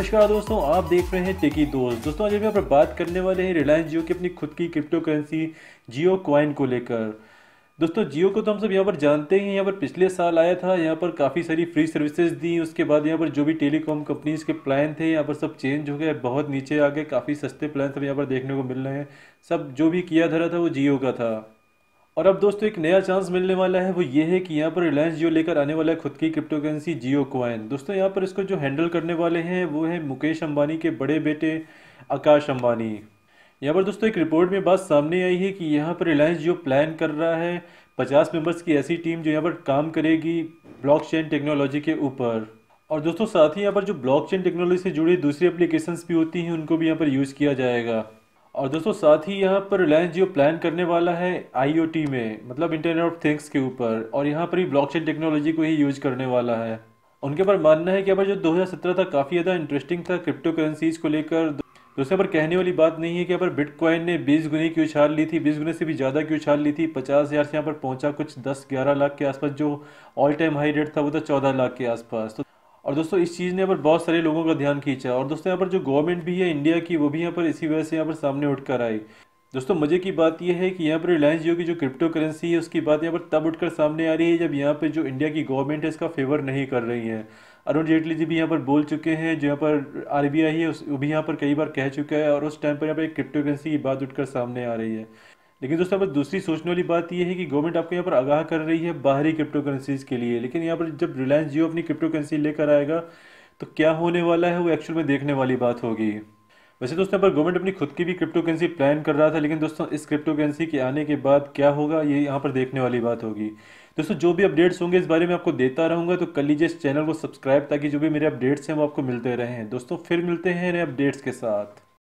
नमस्कार दोस्तों, आप देख रहे हैं टेकी दोस्त। दोस्तों आज हम यहाँ पर बात करने वाले हैं रिलायंस जियो की अपनी खुद की क्रिप्टो करेंसी जियो कॉइन को लेकर। दोस्तों जियो को तो हम सब यहाँ पर जानते ही हैं। यहाँ पर पिछले साल आया था, यहाँ पर काफ़ी सारी फ्री सर्विसेज दी। उसके बाद यहाँ पर जो भी टेलीकॉम कंपनीज के प्लान थे यहाँ पर सब चेंज हो गए, बहुत नीचे आ गए। काफ़ी सस्ते प्लान सब यहाँ पर देखने को मिल रहे हैं। सब जो भी किया धरा था वो जियो का था। और अब दोस्तों एक नया चांस मिलने वाला है, वो ये है कि यहाँ पर रिलायंस जियो लेकर आने वाला है खुद की क्रिप्टो करेंसी जियो कॉइन। दोस्तों यहाँ पर इसको जो हैंडल करने वाले हैं वो है मुकेश अंबानी के बड़े बेटे आकाश अंबानी। यहाँ पर दोस्तों एक रिपोर्ट में बात सामने आई है कि यहाँ पर रिलायंस जियो प्लान कर रहा है 50 मेंबर्स की ऐसी टीम जो यहाँ पर काम करेगी ब्लॉकचेन टेक्नोलॉजी के ऊपर। और दोस्तों साथ ही यहाँ पर जो ब्लॉकचेन टेक्नोलॉजी से जुड़ी दूसरी एप्लीकेशंस भी होती हैं उनको भी यहाँ पर यूज़ किया जाएगा। और दोस्तों साथ ही यहाँ पर रिलायंस जियो प्लान करने वाला है आईओटी में, मतलब इंटरनेट ऑफ थिंग्स के ऊपर, और यहाँ पर भी ब्लॉकचेन टेक्नोलॉजी को ही यूज करने वाला है। उनके पर मानना है कि यहाँ पर जो 2017 था काफ़ी ज़्यादा इंटरेस्टिंग था क्रिप्टो करेंसीज को लेकर। दोस्तों यहाँ पर कहने वाली बात नहीं है कि यहाँ पर बिटकॉइन ने 20 गुने की उछाल ली थी, 20 गुने से भी ज़्यादा की उछाल ली थी। 50,000 से यहाँ पर पहुँचा कुछ 10-11 लाख के आसपास। जो ऑल टाइम हाई रेट था वो था 14 लाख के आसपास। तो और दोस्तों इस चीज़ ने यहाँ पर बहुत सारे लोगों का ध्यान खींचा। और दोस्तों यहाँ पर जो गवर्नमेंट भी है इंडिया की, वो भी यहाँ पर इसी वजह से यहाँ पर सामने उठकर आई। दोस्तों मजे की बात यह है कि यहाँ पर रिलायंस जियो की जो क्रिप्टो करेंसी है उसकी बात यहाँ पर तब उठकर सामने आ रही है जब यहाँ पे जो इंडिया की गवर्नमेंट है इसका फेवर नहीं कर रही है। अरुण जेटली जी भी यहाँ पर बोल चुके हैं, जो यहाँ पर आरबीआई है वो भी यहाँ पर कई बार कह चुका है, और उस टाइम पर यहाँ पर एक क्रिप्टो करेंसी की बात उठकर सामने आ रही है। लेकिन दोस्तों यहाँ पर दूसरी सोचने वाली बात यह है कि गवर्नमेंट आपको यहाँ पर आगाह कर रही है बाहरी क्रिप्टो करेंसीज के लिए, लेकिन यहाँ पर जब रिलायंस जियो अपनी क्रिप्टो करेंसी लेकर आएगा तो क्या होने वाला है वो एक्चुअल में देखने वाली बात होगी। वैसे दोस्तों यहाँ पर गवर्नमेंट अपनी खुद की भी क्रिप्टो करेंसी प्लान कर रहा था, लेकिन दोस्तों इस क्रिप्टो करेंसी के आने के बाद क्या होगा ये यहाँ पर देखने वाली बात होगी। दोस्तों जो भी अपडेट्स होंगे इस बारे में आपको देता रहूँगा, तो कर लीजिए इस चैनल को सब्सक्राइब ताकि जो भी मेरे अपडेट्स हैं वो आपको मिलते रहें। दोस्तों फिर मिलते हैं नए अपडेट्स के साथ।